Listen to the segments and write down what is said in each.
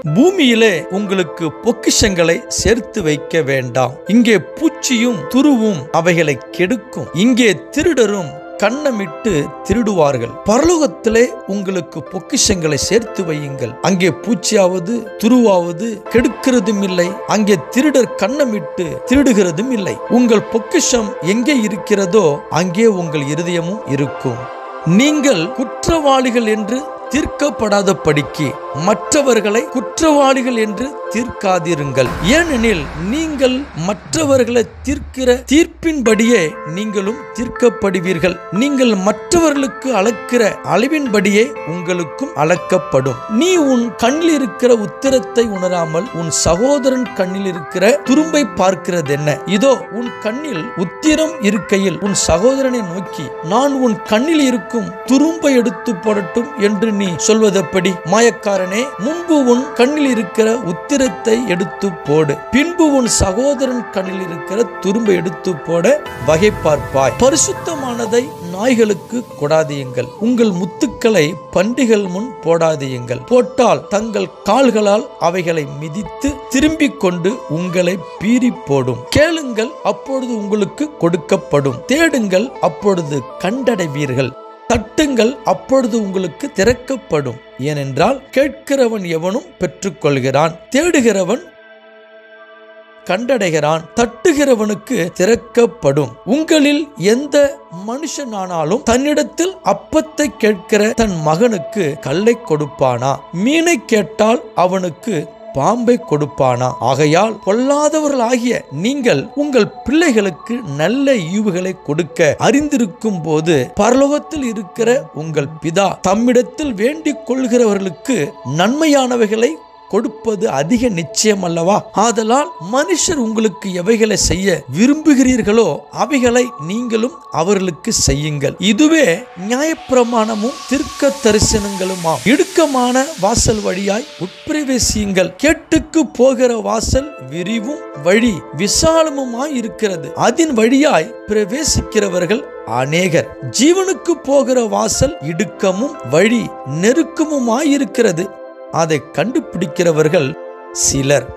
பூமியிலே உங்களுக்கு பொக்கிஷங்களை சேர்த்து வைக்க வேண்டாம். இங்கே பூச்சியும் துருவும் அவைகளை கெடுக்கும். இங்கே திருடரும் கண்ணமிட்டு திருடுவார்கள். பரலோகத்திலே உங்களுக்கு பொக்கிஷங்களை சேர்த்து வையுங்கள். அங்கே பூச்சியாவது துருவாவது கெடுக்கிறதும் இல்லை, அங்கே திருடர் கண்ணமிட்டு திருடுகிறதும் இல்லை. உங்கள் பொக்கிஷம் எங்கே இருக்கிறதோ அங்கே உங்கள் இருதயமும் இருக்கும். நீங்கள் குற்றவாளிகள் என்று தீர்க்கப்படாதபடிக்கு மற்றவர்களை குற்றவாளிகள் என்று தீர்க்காதிருங்கள். ஏனெனில் நீங்கள் மற்றவர்களை தீர்க்கிற தீர்ப்பின்படியே நீங்களும் தீர்க்கப்படுவீர்கள். நீங்கள் மற்றவர்களுக்கு அளக்கிற அளவின்படியே உங்களுக்கும் அளக்கப்படும். நீ உன் கண்ணில் இருக்கிற உத்திரத்தை உணராமல் உன் சகோதரன் கண்ணில் இருக்கிற துரும்பை பார்க்கிறது என்ன? இதோ உன் கண்ணில் உத்திரம் இருக்கையில் உன் சகோதரனை நோக்கி நான் உன் கண்ணில் இருக்கும் துரும்பை எடுத்து போடட்டும் என்று நீ சொல்வதப்படி? மாயக்காரனே, முன்பு உன் கண்ணில் இருக்கிற உத்திரத்தை எடுத்து போடு, பின்பு உன் சகோதரன் கண்ணில் இருக்கிற துரும்பை எடுத்து போட வகை பார்ப்பாய். பரிசுத்தமானதை நாய்களுக்கு கொடாதீங்கள், உங்கள் முத்துக்களை பன்றிகள் முன் போடாதீங்கள். போட்டால் தங்கள் கால்களால் அவைகளை மிதித்து திரும்பிக் கொண்டு உங்களை பீறி போடும். கேளுங்கள், அப்பொழுது உங்களுக்கு கொடுக்கப்படும். தேடுங்கள், அப்பொழுது கண்டடைவீர்கள். தட்டுங்கள், அப்பொழுது உங்களுக்கு திறக்கப்படும். ஏனென்றால் கேட்கிறவன் எவனும் பெற்றுக்கொள்கிறான், தேடுகிறவன் கண்டடைகிறான், தட்டுகிறவனுக்கு திறக்கப்படும். உங்களில் எந்த மனுஷனானாலும் தன்னிடத்தில் அப்பத்தை கேட்கிற தன் மகனுக்கு கல்லை கொடுப்பானா? மீனை கேட்டால் அவனுக்கு பாம்பை கொடுப்பானா? ஆகையால் பொல்லாதவர்களாகிய நீங்கள் உங்கள் பிள்ளைகளுக்கு நல்ல ஈவுகளை கொடுக்க அறிந்திருக்கும் போது பரலோகத்தில் இருக்கிற உங்கள் பிதா தம்மிடத்தில் வேண்டிக் கொள்கிறவர்களுக்கு நன்மையானவைகளை கொடுப்பது அதிக நிச்சயம் அல்லவா? ஆதலால் மனுஷர் உங்களுக்கு எவைகளை செய்ய விரும்புகிறீர்களோ அவைகளை நீங்களும் அவர்களுக்கு செய்யுங்கள். இதுவே நியாயப்பிரமாணமும் தீர்க்க தரிசனங்களுமாம். இடுக்கமான வாசல் வழியாய் உட்பிரவேசியுங்கள். கேட்டுக்கு போகிற வாசல் விரிவும் வழி விசாலமுமாய் இருக்கிறது, அதன் வழியாய் பிரவேசிக்கிறவர்கள் அநேகர். ஜீவனுக்கு போகிற வாசல் இடுக்கமும் வழி நெருக்கமுமாயிருக்கிறது, அதை கண்டுபிடிக்கிறவர்கள் சிலர்.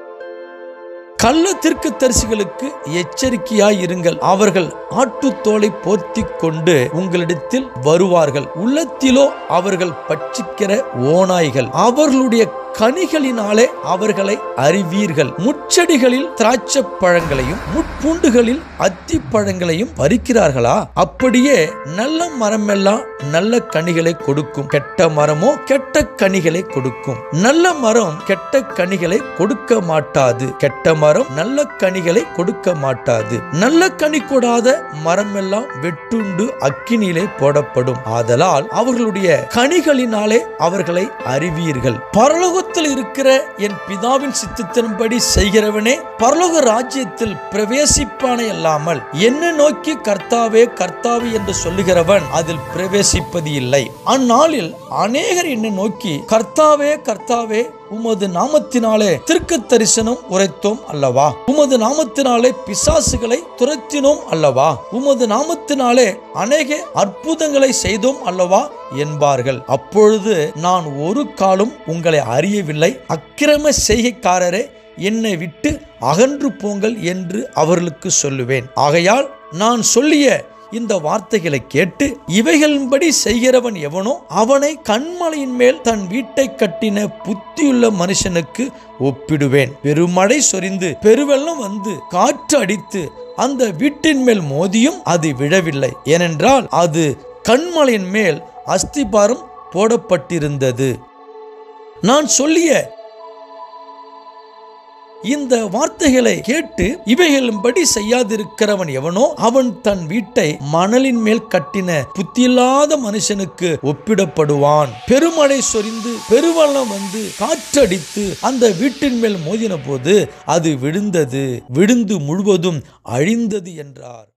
கள்ள தீர்க்கதரிசிகளுக்கு எச்சரிக்கையாய் இருங்கள். அவர்கள் ஆட்டுத்தோலை போர்த்தி கொண்டு உங்களிடத்தில் வருவார்கள். உள்ளத்திலோ அவர்கள் பட்சிக்கிற ஓநாய்கள். அவர்களுடைய கனிகளினாலே அவர்களை அறிவீர்கள். முட்செடிகளில் திராட்சை பழங்களையும் முட்பூண்டுகளில் அத்தி பழங்களையும் பறிக்கிறார்களா? அப்படியே நல்ல மரமெல்லாம் நல்ல கனிகளை கொடுக்கும், கெட்ட மரமோ கெட்ட கனிகளை கொடுக்கும். நல்ல மரம் கெட்ட கனிகளை கொடுக்க மாட்டாது, கெட்ட மரம் நல்ல கனிகளை கொடுக்க மாட்டாது. நல்ல கனி கொடாத மரமெல்லாம் வெட்டுண்டு அக்கினியிலே போடப்படும். ஆதலால் அவர்களுடைய கனிகளினாலே அவர்களை அறிவீர்கள். பரலோகத்தில் இருக்கிற என் பிதாவின் சித்தத்தின்படி செய்கிறவனே பரலோக ராஜ்யத்தில் பிரவேசிப்பானே அல்லாமல் என்னை நோக்கி கர்த்தாவே கர்த்தாவே என்று சொல்லுகிறவன் அதில் பிரவேசிப்பது இல்லை. அந்நாளில் அநேகர் என்னை நோக்கி கர்த்தாவே கர்த்தாவே உமது நாமத்தினாலே தீர்க்க தரிசனம் உரைத்தோம் அல்லவா? உமது நாமத்தினாலே பிசாசுகளை துரத்தினோம் அல்லவா? உமது நாமத்தினாலே அநேக அற்புதங்களை செய்தோம் அல்லவா என்பார்கள். அப்பொழுது நான் ஒரு காலம் உங்களை அறியவில்லை, அக்கிரம செய்கைக்காரரே என்னை விட்டு அகன்று போங்கள் என்று அவர்களுக்கு சொல்லுவேன். ஆகையால் நான் சொல்லிய இந்த வார்த்தைகளை கேட்டு இவைகளின்படி செய்கிறவன் எவனோ அவனை கண்மலையின் மேல் தன் வீட்டை கட்டின புத்தியுள்ள மனுஷனுக்கு ஒப்பிடுவேன். பெருமழை சொரிந்து பெருவெள்ளம் வந்து காற்று அடித்து அந்த வீட்டின் மேல் மோதியும் அது விழவில்லை, ஏனென்றால் அது கண்மலையின் மேல் அஸ்திபாரம் போடப்பட்டிருந்தது. நான் சொல்லிய இந்த வார்த்தைகளை கேட்டு இவைகளின்படி செய்யாதிருக்கிறவன் எவனோ அவன் தன் வீட்டை மணலின் மேல் கட்டின புத்தியில்லாத மனுஷனுக்கு ஒப்பிடப்படுவான். பெருமழை சொரிந்து பெருவெள்ளம் வந்து காற்றடித்து அந்த வீட்டின் மேல் மோதின போது அது விழுந்து முழுவதும் அழிந்தது என்றார்.